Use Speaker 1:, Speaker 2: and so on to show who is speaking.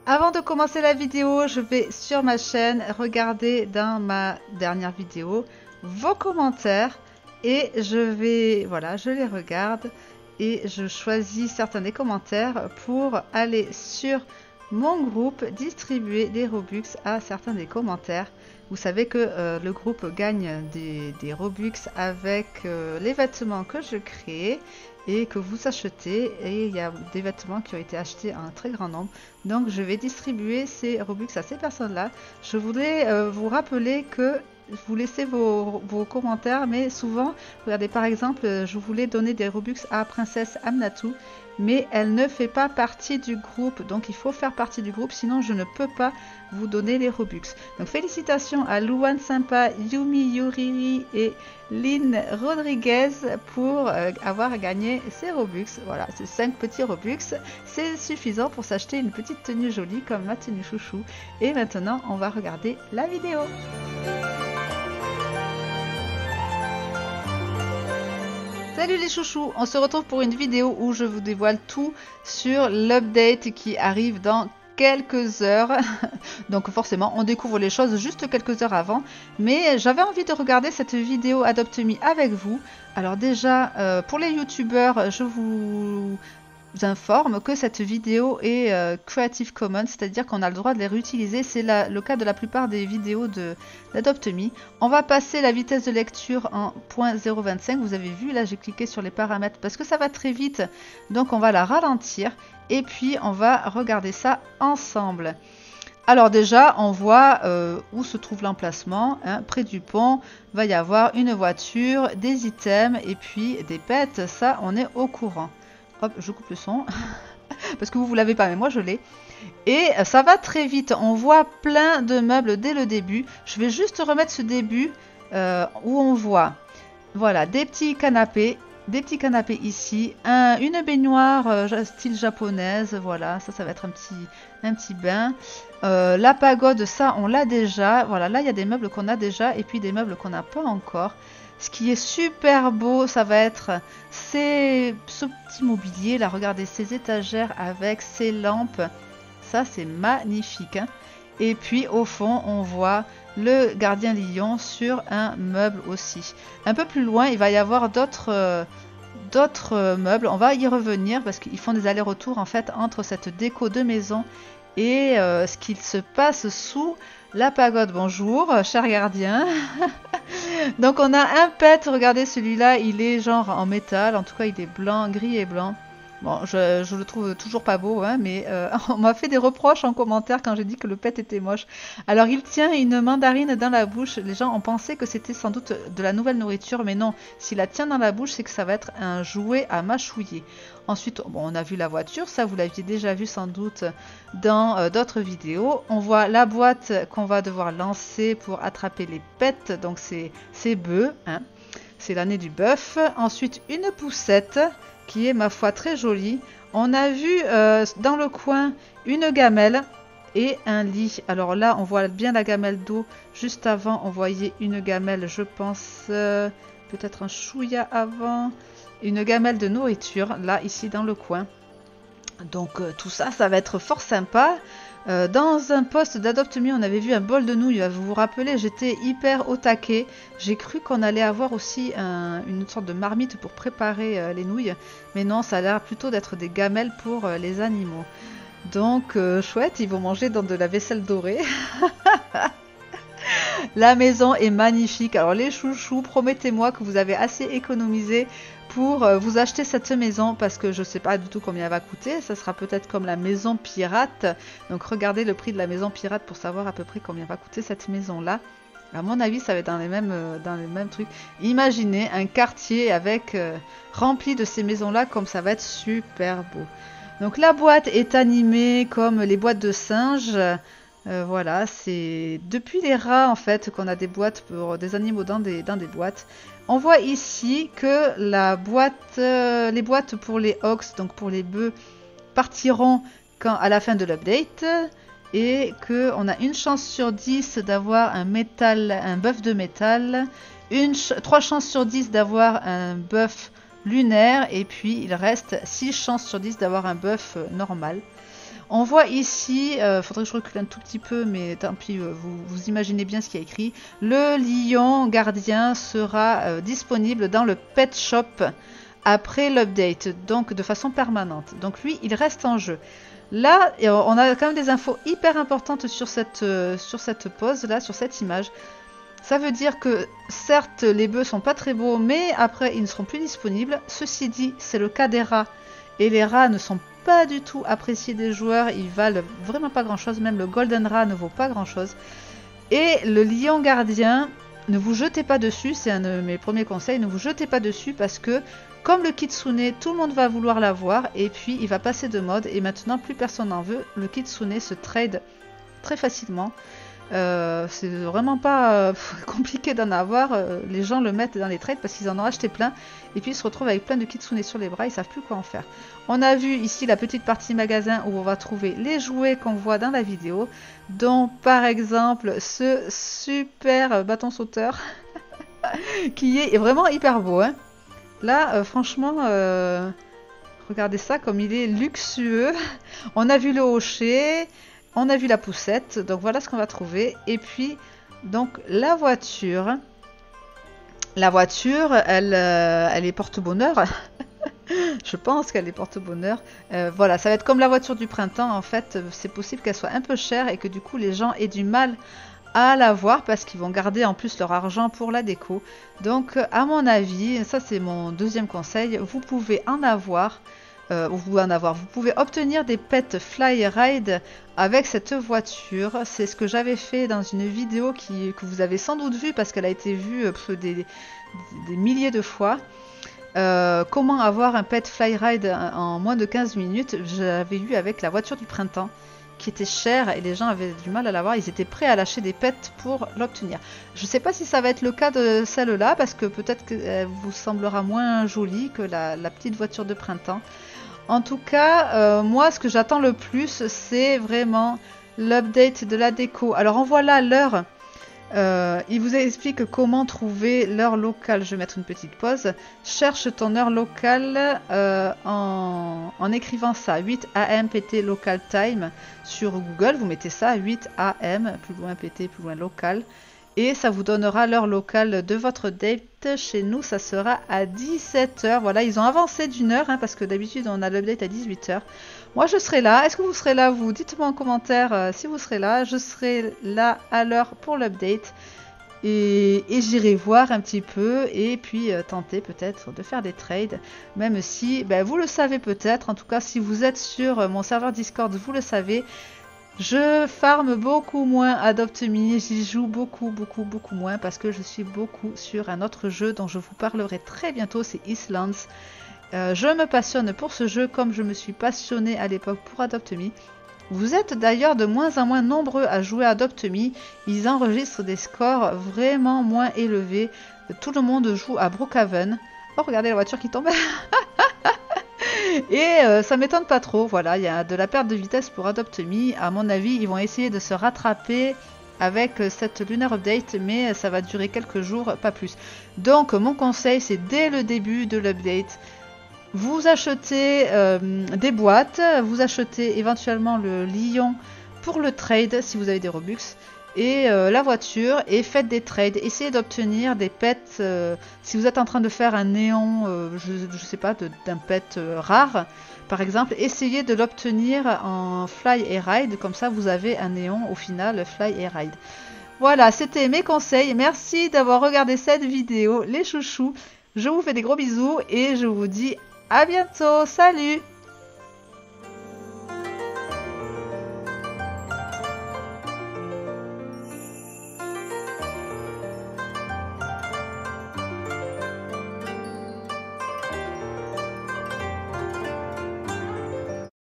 Speaker 1: Avant de commencer la vidéo, je vais sur ma chaîne regarder dans ma dernière vidéo vos commentaires et je les regarde et je choisis certains des commentaires pour aller sur mon groupe distribuer des Robux à certains des commentaires. Vous savez que le groupe gagne des Robux avec les vêtements que je crée et que vous achetez, et il y a des vêtements qui ont été achetés en un très grand nombre, donc je vais distribuer ces Robux à ces personnes là. Je voudrais vous rappeler que vous laissez vos commentaires, mais souvent, regardez par exemple, je voulais donner des Robux à Princesse Amnatou, mais elle ne fait pas partie du groupe, donc il faut faire partie du groupe, sinon je ne peux pas vous donner les Robux. Donc félicitations à Louane Sympa, Yumi Yuriri et Lynn Rodriguez pour avoir gagné ces Robux. Voilà, ces 5 petits Robux, c'est suffisant pour s'acheter une petite tenue jolie comme ma tenue chouchou. Et maintenant, on va regarder la vidéo. Salut les chouchous, on se retrouve pour une vidéo où je vous dévoile tout sur l'update qui arrive dans quelques heures. Donc forcément on découvre les choses juste quelques heures avant, mais j'avais envie de regarder cette vidéo Adopt Me avec vous. Alors déjà pour les youtubeurs, je vous informe que cette vidéo est Creative Commons, c'est-à-dire qu'on a le droit de les réutiliser. C'est le cas de la plupart des vidéos d'Adopt Me. On va passer la vitesse de lecture en 0.025. Vous avez vu, là j'ai cliqué sur les paramètres parce que ça va très vite, donc on va la ralentir et puis on va regarder ça ensemble. Alors déjà, on voit où se trouve l'emplacement, hein, près du pont. Va y avoir une voiture, des items et puis des pets. Ça, on est au courant. Hop, je coupe le son parce que vous l'avez pas, mais moi je l'ai. Et ça va très vite. On voit plein de meubles dès le début. Je vais juste remettre ce début où on voit, voilà, des petits canapés ici, une baignoire style japonaise. Voilà, ça va être un petit bain. La pagode, ça on l'a déjà. Voilà, là il y a des meubles qu'on a déjà et puis des meubles qu'on n'a pas encore. Ce qui est super beau, ça va être ce petit mobilier là, regardez ces étagères avec ces lampes, ça c'est magnifique, hein. Et puis au fond on voit le gardien lion sur un meuble aussi. Un peu plus loin il va y avoir d'autres meubles, on va y revenir parce qu'ils font des allers-retours en fait entre cette déco de maison et ce qu'il se passe sous la pagode. Bonjour, cher gardien. Donc on a un pet, regardez celui-là, il est genre en métal, en tout cas il est blanc, gris et blanc. Bon, je le trouve toujours pas beau, hein, mais on m'a fait des reproches en commentaire quand j'ai dit que le pet était moche. Alors il tient une mandarine dans la bouche, les gens ont pensé que c'était sans doute de la nouvelle nourriture, mais non, s'il la tient dans la bouche, c'est que ça va être un jouet à mâchouiller. Ensuite, bon, on a vu la voiture, ça vous l'aviez déjà vu sans doute dans d'autres vidéos. On voit la boîte qu'on va devoir lancer pour attraper les pets, donc c'est bœufs, hein. C'est l'année du bœuf. Ensuite, une poussette qui est ma foi très jolie. On a vu dans le coin une gamelle et un lit. Alors là, on voit bien la gamelle d'eau. Juste avant, on voyait une gamelle, je pense, peut-être un chouïa avant. Une gamelle de nourriture, là, ici dans le coin. Donc tout ça, ça va être fort sympa. Dans un post d'Adopt Me, on avait vu un bol de nouilles. Vous vous rappelez, j'étais hyper au taquet. J'ai cru qu'on allait avoir aussi une sorte de marmite pour préparer les nouilles. Mais non, ça a l'air plutôt d'être des gamelles pour les animaux. Donc chouette, ils vont manger dans de la vaisselle dorée. La maison est magnifique. Alors les chouchous, promettez-moi que vous avez assez économisé pour vous acheter cette maison, parce que je ne sais pas du tout combien elle va coûter. Ça sera peut-être comme la maison pirate. Donc regardez le prix de la maison pirate pour savoir à peu près combien va coûter cette maison-là. À mon avis, ça va être dans les mêmes trucs. Imaginez un quartier avec rempli de ces maisons-là, comme ça va être super beau. Donc la boîte est animée comme les boîtes de singes. Voilà, c'est depuis les rats en fait qu'on a des boîtes pour des animaux dans des boîtes. On voit ici que les boîtes pour les hogs, donc pour les bœufs, partiront à la fin de l'update et qu'on a une chance sur 10 d'avoir un bœuf de métal, 3 chances sur 10 d'avoir un bœuf lunaire et puis il reste 6 chances sur 10 d'avoir un bœuf normal. On voit ici, faudrait que je recule un tout petit peu, mais tant pis, vous imaginez bien ce qu'il y a écrit. Le lion gardien sera disponible dans le pet shop après l'update, donc de façon permanente. Donc lui, il reste en jeu. Là, on a quand même des infos hyper importantes sur cette pose là, sur cette image. Ça veut dire que certes, les bœufs sont pas très beaux, mais après, ils ne seront plus disponibles. Ceci dit, c'est le cas des rats. Et les rats ne sont pas du tout appréciés des joueurs. Ils valent vraiment pas grand chose. Même le golden rat ne vaut pas grand chose. Et le lion gardien, ne vous jetez pas dessus. C'est un de mes premiers conseils. Ne vous jetez pas dessus parce que, comme le kitsune, tout le monde va vouloir l'avoir. Et puis, il va passer de mode. Et maintenant, plus personne n'en veut. Le kitsune se trade très facilement. C'est vraiment pas compliqué d'en avoir. Les gens le mettent dans les trades parce qu'ils en ont acheté plein et puis ils se retrouvent avec plein de kitsune sur les bras, ils savent plus quoi en faire. On a vu ici la petite partie magasin où on va trouver les jouets qu'on voit dans la vidéo, dont par exemple ce super bâton sauteur qui est vraiment hyper beau, hein. Là franchement regardez ça comme il est luxueux. On a vu le hocher. On a vu la poussette, donc voilà ce qu'on va trouver. Et puis, donc la voiture, elle est porte-bonheur. Je pense qu'elle est porte-bonheur. Voilà, ça va être comme la voiture du printemps. En fait, c'est possible qu'elle soit un peu chère et que du coup, les gens aient du mal à la voir parce qu'ils vont garder en plus leur argent pour la déco. Donc, à mon avis, ça c'est mon deuxième conseil, vous pouvez en avoir. Vous pouvez obtenir des pets fly ride avec cette voiture. C'est ce que j'avais fait dans une vidéo que vous avez sans doute vue parce qu'elle a été vue des milliers de fois. Comment avoir un pet fly ride en moins de 15 minutes. J'avais eu avec la voiture du printemps qui était chère et les gens avaient du mal à l'avoir. Ils étaient prêts à lâcher des pets pour l'obtenir. Je ne sais pas si ça va être le cas de celle-là parce que peut-être qu'elle vous semblera moins jolie que la petite voiture de printemps. En tout cas, moi, ce que j'attends le plus, c'est vraiment l'update de la déco. Alors, on voit là l'heure. Il vous explique comment trouver l'heure locale. Je vais mettre une petite pause. Cherche ton heure locale en écrivant ça. 8 AM PT local time sur Google. Vous mettez ça, 8 AM, plus loin PT, plus loin local. Et ça vous donnera l'heure locale de votre date. Chez nous, ça sera à 17 h. Voilà, ils ont avancé d'une heure, hein, parce que d'habitude, on a l'update à 18 h. Moi, je serai là. Est-ce que vous serez là, vous? Dites-moi en commentaire si vous serez là. Je serai là à l'heure pour l'update. Et j'irai voir un petit peu et puis tenter peut-être de faire des trades. Même si, ben, vous le savez peut-être. En tout cas, si vous êtes sur mon serveur Discord, vous le savez. Je farme beaucoup moins Adopt Me, j'y joue beaucoup moins parce que je suis beaucoup sur un autre jeu dont je vous parlerai très bientôt, c'est Islands. Je me passionne pour ce jeu comme je me suis passionnée à l'époque pour Adopt Me. Vous êtes d'ailleurs de moins en moins nombreux à jouer à Adopt Me, ils enregistrent des scores vraiment moins élevés. Tout le monde joue à Brookhaven. Oh, regardez la voiture qui tombe. Et ça m'étonne pas trop, voilà, il y a de la perte de vitesse pour Adopt Me. À mon avis, ils vont essayer de se rattraper avec cette Lunar Update, mais ça va durer quelques jours, pas plus. Donc mon conseil, c'est dès le début de l'update, vous achetez des boîtes, vous achetez éventuellement le lion pour le trade si vous avez des Robux. Et la voiture, et faites des trades, essayez d'obtenir des pets, si vous êtes en train de faire un néon, je sais pas, d'un pet rare, par exemple, essayez de l'obtenir en fly et ride, comme ça vous avez un néon au final, fly et ride. Voilà, c'était mes conseils, merci d'avoir regardé cette vidéo, les chouchous, je vous fais des gros bisous, et je vous dis à bientôt, salut!